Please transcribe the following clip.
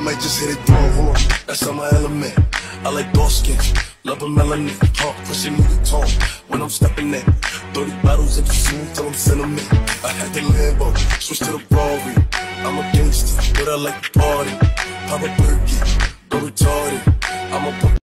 might just hit it wrong, hold on. That's on my element. I like dark skins, love a melanin. Talk, pushing me the tone when I'm stepping in. 30 bottles of the food till I'm sentiment. I had the Lambo, switch to the Rari. I'm a gangster, but I like to party. Pop a Birkin, go retarded. I'm a